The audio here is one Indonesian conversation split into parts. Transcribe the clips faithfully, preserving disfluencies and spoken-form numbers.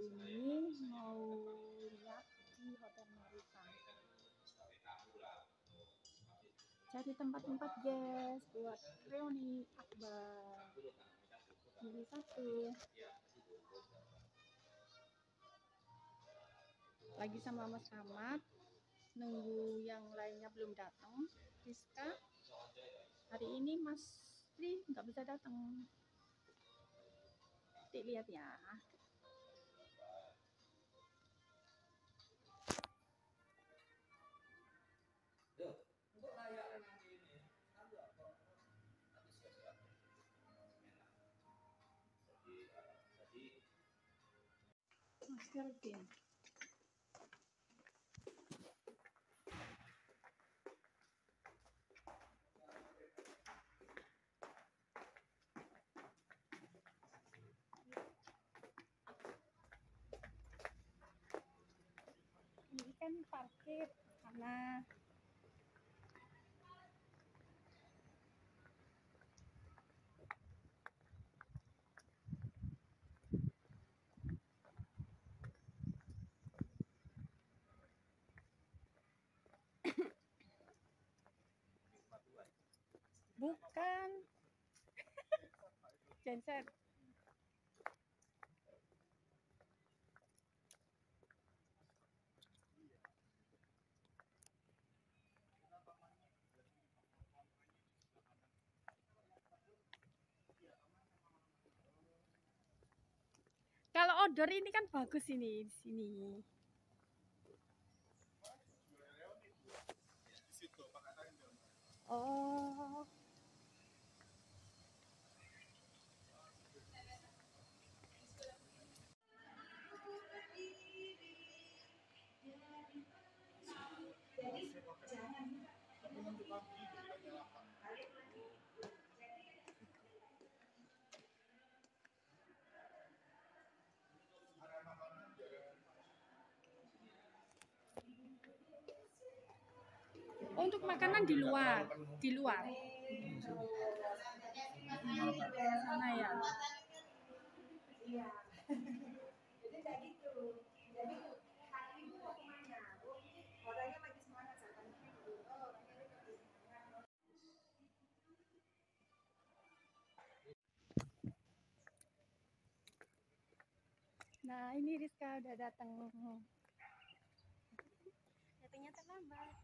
ini mau lihat di Hotel Marita, cari tempat-tempat guys buat reuni akbar minggu satu. Lagi sama Mas Ahmad, nunggu yang lainnya belum datang. Rizka hari ini Mas Tri nggak bisa datang. Nanti lihat ya. Mas Kelvin. Ini kan parkir karena bukan genset. Kalau outdoor ini kan bagus ini di sini. Oh. Oh, untuk makanan di luar, di luar. Sana ya. Jadi kayak gitu. Jadi hari ibu mau kemana? Orangnya lagi semangat katanya. Nah, ini Rizka udah datang. Datangnya terlambat.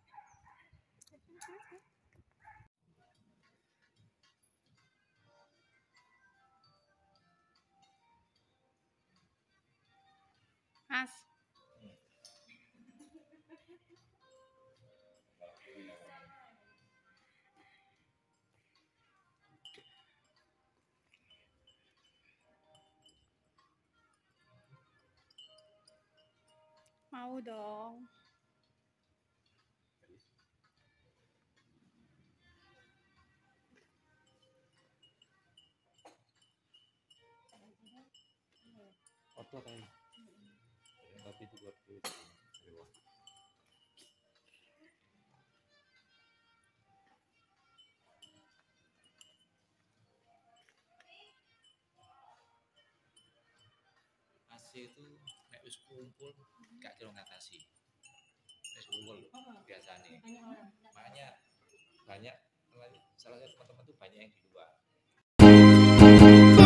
Mas. Mau dong. Auto kan? Tapi itu buat duit. A C itu nek wis kumpul gak kira ngatasi. Wis kumpul biasanya. Makanya banyak salah satu teman-teman tuh banyak yang di luar.